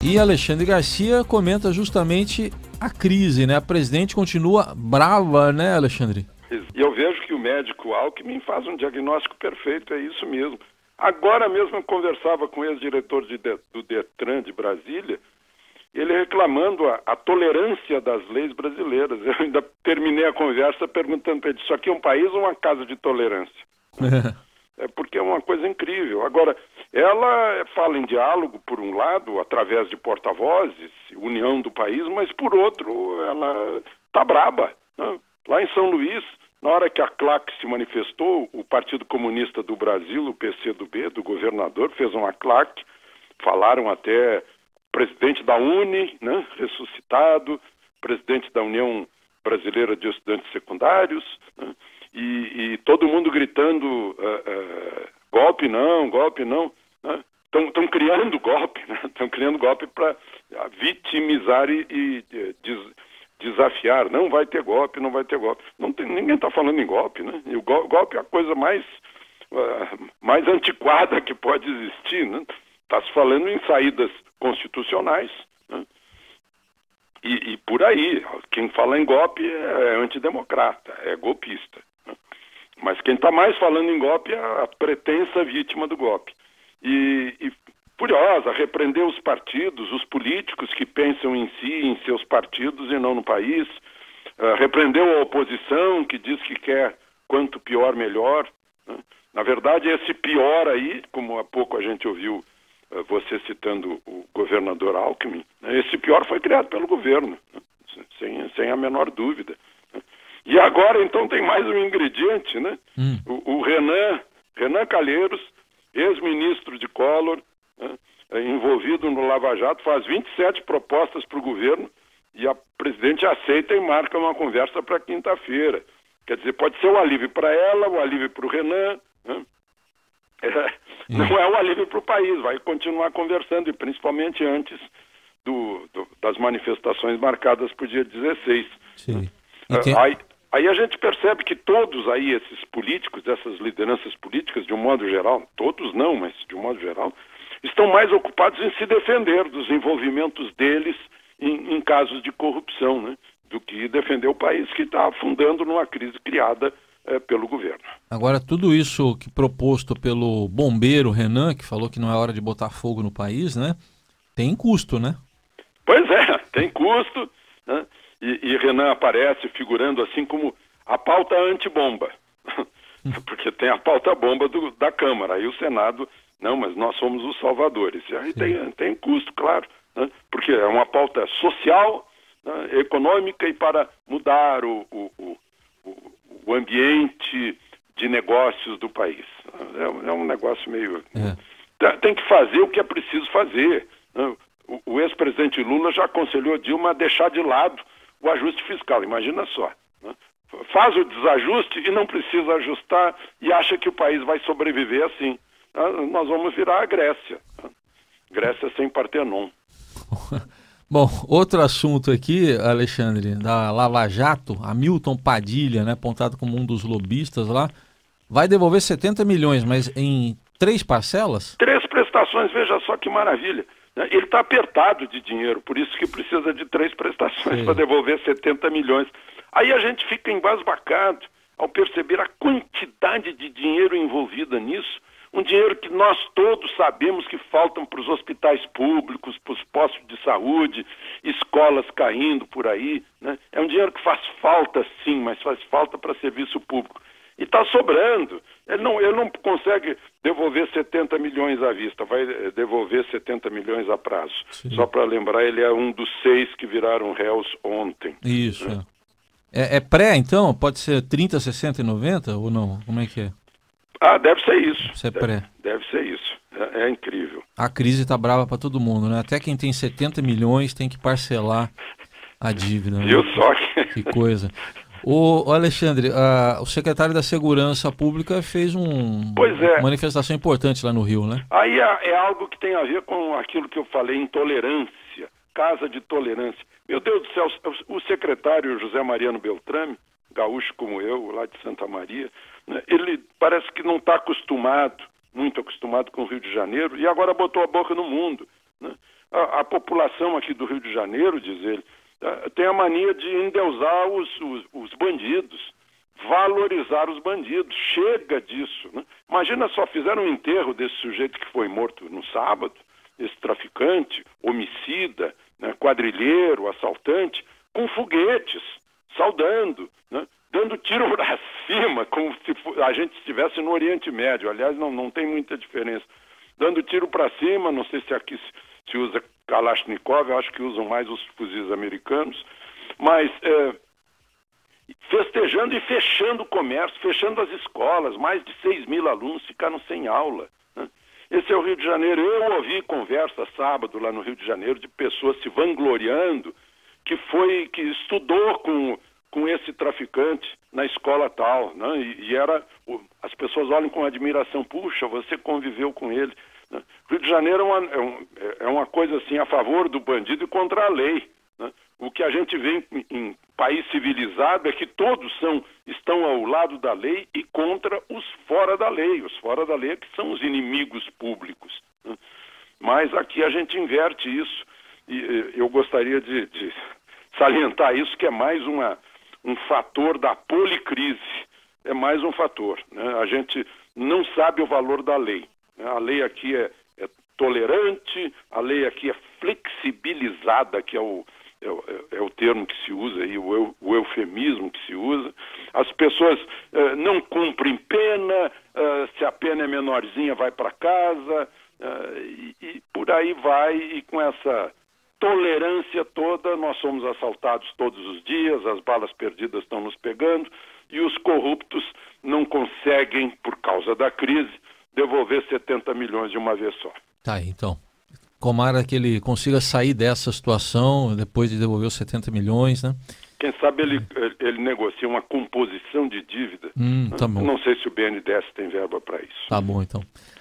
E Alexandre Garcia comenta justamente a crise, né? A presidente continua brava, né, Alexandre? E eu vejo que o médico Alckmin faz um diagnóstico perfeito, é isso mesmo. Agora mesmo eu conversava com o ex-diretor do Detran de Brasília, ele reclamando a tolerância das leis brasileiras. Eu ainda terminei a conversa perguntando para ele, isso aqui é um país ou uma casa de tolerância? É porque é uma coisa incrível. Agora, ela fala em diálogo, por um lado, através de porta-vozes, união do país, mas, por outro, ela está braba, né? Lá em São Luís, na hora que a CLAC se manifestou, o Partido Comunista do Brasil, o PCdoB, do governador, fez uma CLAC, falaram até presidente da UNE, né, ressuscitado, presidente da União Brasileira de Estudantes Secundários, né, e todo mundo gritando golpe não, né? Estão criando golpe, né? Estão criando golpe para vitimizar e desafiar. Não vai ter golpe, não vai ter golpe. Ninguém está falando em golpe, né? E o golpe é a coisa mais antiquada que pode existir, né? Está se falando em saídas constitucionais, né? E por aí, quem fala em golpe é antidemocrata, é golpista, né? Mas quem está mais falando em golpe é a pretensa vítima do golpe. E furiosa, repreendeu os partidos, os políticos que pensam em si, em seus partidos e não no país. Repreendeu a oposição, que diz que quer quanto pior, melhor, né? Na verdade, esse pior aí, como há pouco a gente ouviu você citando o governador Alckmin, né? Esse pior foi criado pelo governo, né? Sem a menor dúvida, né? E agora, então, tem mais um ingrediente, né? O Renan Calheiros, ex-ministro de Collor, né, envolvido no Lava Jato, faz 27 propostas para o governo e a presidente aceita e marca uma conversa para quinta-feira. Quer dizer, pode ser o alívio para ela, o alívio para o Renan, né? Não é o alívio para o país, vai continuar conversando, e principalmente antes das manifestações marcadas para o dia 16. Sim. Aí a gente percebe que todos aí, esses políticos, essas lideranças políticas, de um modo geral, todos não, mas de um modo geral, estão mais ocupados em se defender dos envolvimentos deles em casos de corrupção, né, do que defender o país que está afundando numa crise criada pelo governo. Agora, tudo isso que proposto pelo bombeiro Renan, que falou que não é hora de botar fogo no país, né, tem custo, né? Pois é, tem custo, né? E Renan aparece figurando assim como a pauta antibomba, porque tem a pauta bomba da Câmara, aí o Senado, não, mas nós somos os salvadores. E aí tem custo, claro, né? Porque é uma pauta social, né, econômica e para mudar o ambiente de negócios do país. É um negócio meio... Tem que fazer o que é preciso fazer, né? O ex-presidente Lula já aconselhou Dilma a deixar de lado o ajuste fiscal, imagina só, né? Faz o desajuste e não precisa ajustar e acha que o país vai sobreviver assim. Nós vamos virar a Grécia, né? Grécia sem Partenon. Bom, outro assunto aqui, Alexandre, da Lava Jato, Hamilton Padilha, né, apontado como um dos lobistas lá, vai devolver 70 milhões, mas em 3 parcelas? 3 prestações, veja só que maravilha. Ele está apertado de dinheiro, por isso que precisa de 3 prestações para devolver 70 milhões. Aí a gente fica embasbacado ao perceber a quantidade de dinheiro envolvida nisso, um dinheiro que nós todos sabemos que faltam para os hospitais públicos, para os postos de saúde, escolas caindo por aí, né? É um dinheiro que faz falta sim, mas faz falta para serviço público. E está sobrando. Ele não consegue devolver 70 milhões à vista, vai devolver 70 milhões a prazo. Sim. Só para lembrar, ele é um dos 6 que viraram réus ontem. Isso. Né? É pré, então? Pode ser 30, 60 e 90 ou não? Como é que é? Deve ser isso. Isso é pré. Deve ser isso. É incrível. A crise está brava para todo mundo, né? Até quem tem 70 milhões tem que parcelar a dívida. Viu só? Que coisa. O Alexandre, o secretário da Segurança Pública fez uma manifestação importante lá no Rio, né? Aí é algo que tem a ver com aquilo que eu falei, intolerância, casa de tolerância. Meu Deus do céu, o secretário José Mariano Beltrame, gaúcho como eu, lá de Santa Maria, né, ele parece que não está muito acostumado com o Rio de Janeiro, e agora botou a boca no mundo, né? A população aqui do Rio de Janeiro, diz ele, tem a mania de endeusar os bandidos, valorizar os bandidos. Chega disso, né? Imagina só, fizeram um enterro desse sujeito que foi morto no sábado, esse traficante, homicida, né, quadrilheiro, assaltante, com foguetes, saudando, né, dando tiro para cima, como se a gente estivesse no Oriente Médio. Aliás, não tem muita diferença. Dando tiro para cima, não sei se aqui se usa Kalashnikov, eu acho que usam mais os fuzis americanos, mas festejando e fechando o comércio, fechando as escolas. Mais de 6.000 alunos ficaram sem aula, né? Esse é o Rio de Janeiro. Eu ouvi conversa sábado lá no Rio de Janeiro de pessoas se vangloriando que estudou com esse traficante na escola tal, né? As pessoas olham com admiração, puxa, você conviveu com ele, né? Rio de Janeiro é uma coisa assim a favor do bandido e contra a lei, né? O que a gente vê em país civilizado é que todos estão ao lado da lei e contra os fora da lei. Os fora da lei é que são os inimigos públicos, né? Mas aqui a gente inverte isso, e eu gostaria de salientar isso, que é mais um fator da policrise. É mais um fator, né? A gente não sabe o valor da lei, né? A lei aqui é tolerante, a lei aqui é flexibilizada, que é o termo que se usa aí, o eufemismo que se usa. As pessoas não cumprem pena, se a pena é menorzinha vai para casa, e por aí vai, e com essa tolerância toda nós somos assaltados todos os dias, as balas perdidas estão nos pegando, e os corruptos não conseguem, por causa da crise, devolver 70 milhões de uma vez só. Tá, então. Tomara que ele consiga sair dessa situação depois de devolver os 70 milhões, né? Quem sabe ele negocia uma composição de dívida. Tá bom. Não sei se o BNDES tem verba para isso. Tá bom, então.